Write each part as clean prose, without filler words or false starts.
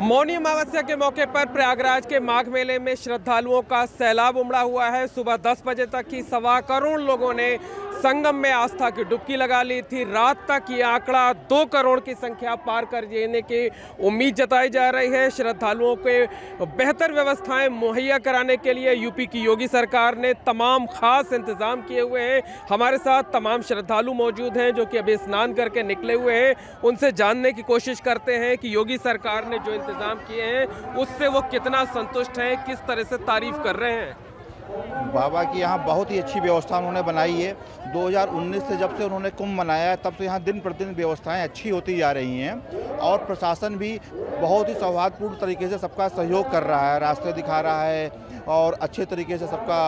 मौनी अमावस्या के मौके पर प्रयागराज के माघ मेले में श्रद्धालुओं का सैलाब उमड़ा हुआ है। सुबह 10 बजे तक ही 1.25 करोड़ लोगों ने संगम में आस्था की डुबकी लगा ली थी। रात तक ये आंकड़ा 2 करोड़ की संख्या पार कर जाने की उम्मीद जताई जा रही है। श्रद्धालुओं के बेहतर व्यवस्थाएं मुहैया कराने के लिए यूपी की योगी सरकार ने तमाम खास इंतजाम किए हुए हैं। हमारे साथ तमाम श्रद्धालु मौजूद हैं जो कि अभी स्नान करके निकले हुए हैं। उनसे जानने की कोशिश करते हैं कि योगी सरकार ने जो इंतजाम किए हैं उससे वो कितना संतुष्ट हैं, किस तरह से तारीफ कर रहे हैं। बाबा की यहाँ बहुत ही अच्छी व्यवस्था उन्होंने बनाई है। 2019 से जब से उन्होंने कुंभ मनाया है तब से यहाँ दिन प्रतिदिन व्यवस्थाएं अच्छी होती जा रही हैं और प्रशासन भी बहुत ही सौहार्दपूर्ण तरीके से सबका सहयोग कर रहा है, रास्ते दिखा रहा है और अच्छे तरीके से सबका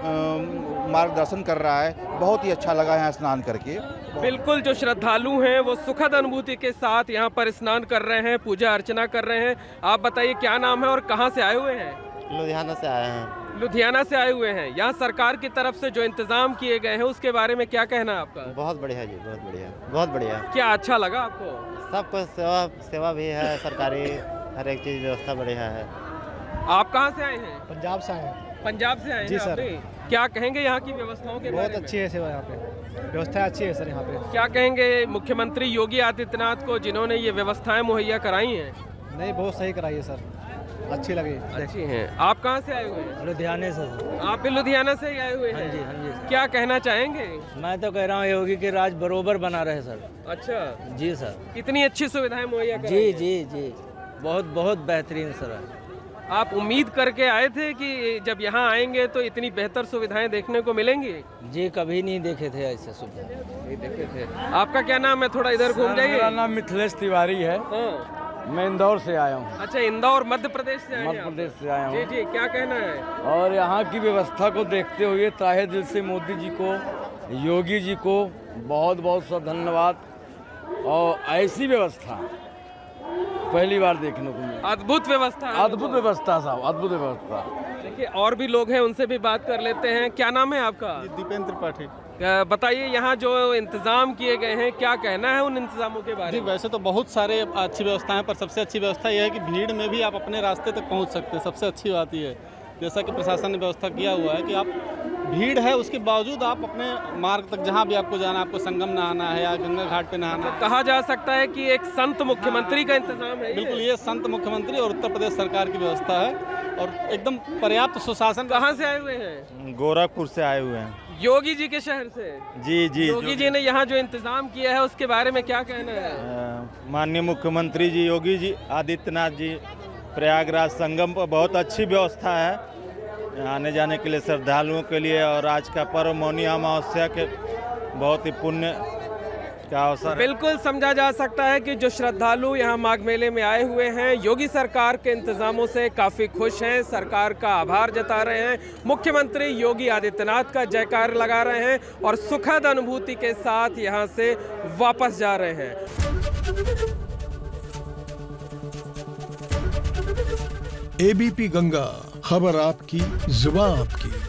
मार्गदर्शन कर रहा है। बहुत ही अच्छा लगा यहाँ स्नान करके। बिल्कुल, जो श्रद्धालु हैं वो सुखद अनुभूति के साथ यहाँ पर स्नान कर रहे हैं, पूजा अर्चना कर रहे हैं। आप बताइए क्या नाम है और कहाँ से आए हुए हैं? लुधियाना से आए हैं। लुधियाना से आए हुए हैं। यहाँ सरकार की तरफ से जो इंतजाम किए गए हैं उसके बारे में क्या कहना है आपका? बहुत बढ़िया जी, बहुत बढ़िया, बहुत बढ़िया। क्या अच्छा लगा आपको? सब कुछ सेवा भी है, सरकारी हर एक चीज़ व्यवस्था बढ़िया है। आप कहाँ से आए हैं? पंजाब से आए हैं। पंजाब से आए जी हैं सर। क्या कहेंगे यहाँ की व्यवस्थाओं के बारे में? बहुत अच्छी है सेवा, यहाँ पे व्यवस्था अच्छी है सर। यहाँ पे क्या कहेंगे मुख्यमंत्री योगी आदित्यनाथ को जिन्होंने ये व्यवस्थाएं मुहैया कराई हैं? नहीं, बहुत सही कराई है सर, अच्छी लगी। अच्छी हैं। आप कहाँ से आए हुए हैं? लुधियाने से। आप भी लुधियाना से ही आए हुए हैं? हाँ जी, हाँ जी। क्या कहना चाहेंगे? मैं तो कह रहा हूँ योगी के राज बरोबर बना रहे सर। अच्छा जी सर। इतनी अच्छी सुविधाएं मुहैया कराई जी हैं? जी जी, बहुत बहुत बेहतरीन सर। आप उम्मीद करके आए थे कि जब यहाँ आएंगे तो इतनी बेहतर सुविधाएं देखने को मिलेंगी? जी, कभी नहीं देखे थे ऐसे सुविधा। नहीं देखे थे। आपका क्या नाम है? थोड़ा इधर घूम जाइए। मेरा नाम मिथिलेश तिवारी है। हाँ। मैं इंदौर से आया हूँ। अच्छा, इंदौर मध्य प्रदेश से आए हैं मध्य आप? प्रदेश से आया जी हूँ। जी, क्या कहना है? और यहाँ की व्यवस्था को देखते हुए तहे दिल से मोदी जी को, योगी जी को बहुत बहुत सा धन्यवाद। और ऐसी व्यवस्था पहली बार देखने को मिली। अद्भुत व्यवस्था है। अद्भुत व्यवस्था साहब, अद्भुत व्यवस्था। देखिए और भी लोग हैं, उनसे भी बात कर लेते हैं। क्या नाम है आपका? दीपेंद्र त्रिपाठी। बताइए यहाँ जो इंतजाम किए गए हैं क्या कहना है उन इंतजामों के बारे जी, में? वैसे तो बहुत सारे अच्छी व्यवस्थाएं हैं पर सबसे अच्छी व्यवस्था यह है कि भीड़ में भी आप अपने रास्ते तक पहुंच सकते हैं। सबसे अच्छी बात यह है जैसा कि प्रशासन ने व्यवस्था किया हुआ है कि आप भीड़ है उसके बावजूद आप अपने मार्ग तक जहां भी आपको जाना है, आपको संगम नहाना है या गंगा घाट पे नहाना है। कहा जा सकता है कि एक संत मुख्यमंत्री का इंतजाम है। बिल्कुल, ये संत मुख्यमंत्री और उत्तर प्रदेश सरकार की व्यवस्था है और एकदम पर्याप्त सुशासन। कहाँ से आए हुए हैं? गोरखपुर से आए हुए हैं। योगी जी के शहर से? जी जी। योगी जी ने यहाँ जो इंतजाम किया है उसके बारे में क्या कहना है? माननीय मुख्यमंत्री जी योगी जी आदित्यनाथ जी, प्रयागराज संगम पर बहुत अच्छी व्यवस्था है आने जाने के लिए श्रद्धालुओं के लिए। और आज का पर्व मौनी अमावस्या के बहुत ही पुण्य का अवसर। बिल्कुल समझा जा सकता है कि जो श्रद्धालु यहाँ माघ मेले में आए हुए हैं योगी सरकार के इंतजामों से काफ़ी खुश हैं, सरकार का आभार जता रहे हैं, मुख्यमंत्री योगी आदित्यनाथ का जयकार लगा रहे हैं और सुखद अनुभूति के साथ यहाँ से वापस जा रहे हैं। एबीपी गंगा, खबर आपकी, जुबान आपकी।